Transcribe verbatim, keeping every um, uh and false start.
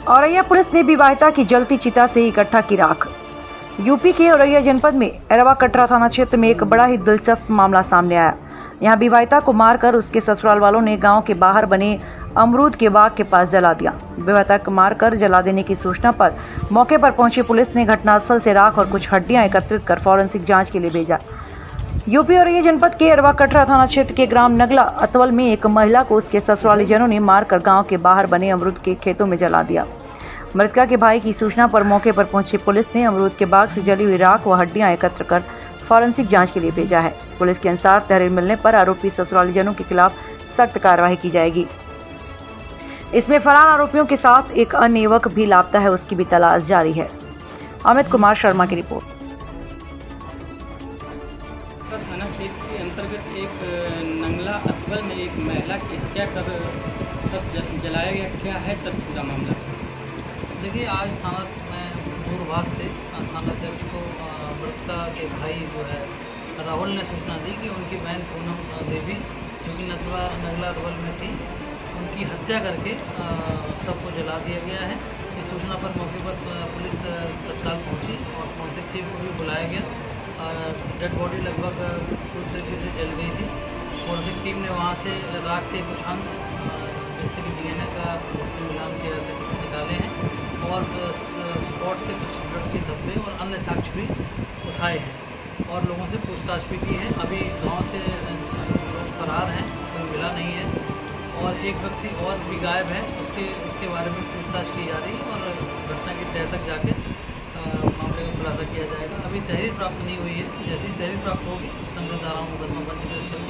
Auraiya police ने विवाहिता की जलती चिता से इकट्ठा की राख। यूपी के औरैया जनपद में एरवा कटरा थाना क्षेत्र में एक बड़ा ही दिलचस्प मामला सामने आया। यहां विवाहिता को मारकर उसके ससुराल वालों ने गांव के बाहर बने अमरूद के बाग के पास जला दिया। विवाहिता को मारकर जला देने की सूचना पर मौके पर पहुंची पुलिस ने घटनास्थल से राख और कुछ हड्डियां एकत्रित कर फॉरेंसिक जांच के लिए भेजा। यूपी औरैया जनपद के एरवा कटरा थाना क्षेत्र के ग्राम नगला अतवल में एक महिला को उसके ससुराली जनों ने मारकर गांव के बाहर बने अमरूद के खेतों में जला दिया। मृतका के भाई की सूचना पर मौके पर पहुंची पुलिस ने अमरूद के बाग से जली हुई राख व हड्डियां एकत्र कर फॉरेंसिक जांच के लिए भेजा है। पुलिस के अनुसार तहरीर मिलने पर आरोपी ससुराली जनों के खिलाफ सख्त कार्रवाई की जाएगी। इसमें फरार आरोपियों के साथ एक अन्य युवक भी लापता है, उसकी भी तलाश जारी है। अमित कुमार शर्मा की रिपोर्ट। थाना क्षेत्र के अंतर्गत एक नंगला अतवल में एक महिला की हत्या कर सब जलाया गया, क्या है सर पूरा मामला? देखिए, आज थाना में दूरभाष से थाना अध्यक्ष को मृतका के भाई जो है राहुल ने सूचना दी कि उनकी बहन पूनम देवी जो कि नगला नगला अतवल में थी, उनकी हत्या करके सबको जला दिया गया है। इस सूचना पर मौके पर पुलिस तत्काल पहुंची और फॉरेंसिक टीम को भी बुलाया गया। डेड बॉडी लगभग पूरी तरीके से जल गई थी। फॉरेंसिक टीम ने वहाँ से राख के कुछ अंश जिससे कि डीएनए का मिलान के निकाले हैं और स्पॉट से कुछ ब्लड के धब्बे और अन्य साक्ष्य भी उठाए हैं और लोगों से पूछताछ भी की है। अभी गांव से लोग फरार हैं, कोई मिला नहीं है और एक व्यक्ति और भी गायब है, उसके उसके बारे में पूछताछ की जा रही है और घटना की तह तक जाकर मामले का खुलासा किया जाएगा। अभी तहरीर प्राप्त नहीं हुई है, जैसी तहरीर प्राप्त होगी संगत धाराओं मुकदमा पंजीकृत